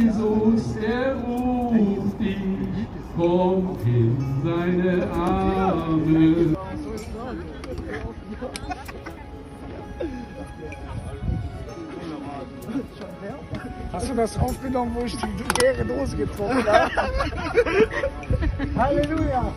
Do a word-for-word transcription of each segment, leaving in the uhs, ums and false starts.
Jesus, er ruft dich, komm in seine Arme. Hast du das aufgenommen, wo ich die leere Dose getrunken habe? Halleluja!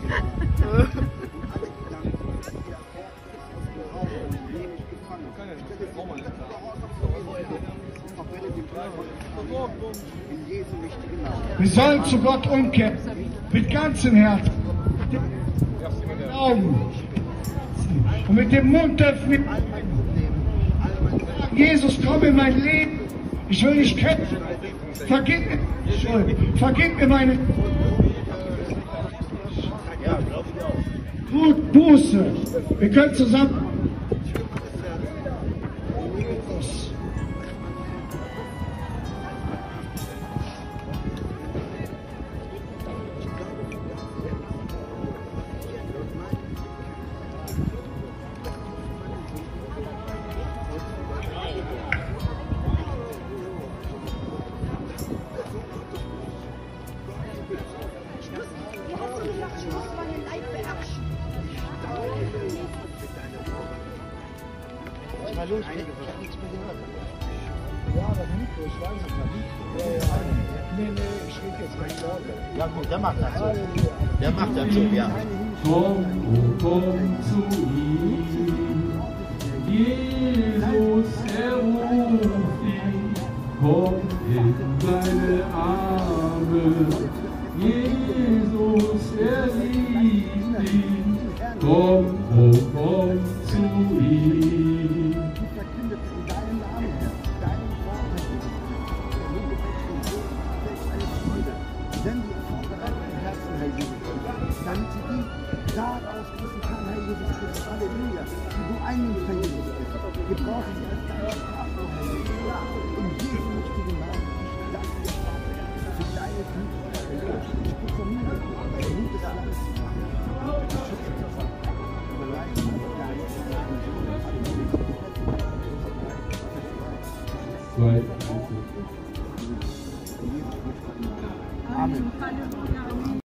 Wir sollen zu Gott umkehren, mit ganzem Herzen, mit den Augen und mit dem Mund öffnen. Jesus, komm in mein Leben, ich will dich kennen, vergib mir Schuld, vergib mir meine Gut, Buße, wir können zusammen. Mal los, ich hab nichts mehr gehört. Ja, das Mikro, ich weiß es nicht. Ja, ja. Nee, nee, ich rede jetzt nicht laut. Ja gut, der macht das so. Der macht das so, ja. Komm, oh, komm zu ihm. Jesus, er ruft dich, komm in seine Arme. Jesus, er liebt dich, komm, oh, komm zu ihm. Wenn du vorbereiteten Herzen, Herr Jesus, damit sie die Saat ausgießen kann, Herr Jesus Christus, Halleluja, die du einnimmst, Herr Jesus Christus. Wir brauchen sie als deine Sprache, Herr Jesus. In Jesu mächtigen Namen, ich danke dir, Vater, für deine Güte, Herr Jesus. Ich proklamiere, der Mut des Landes zu machen. Ich schütze das ab. Aber leisten wir deine Zwei. Amen.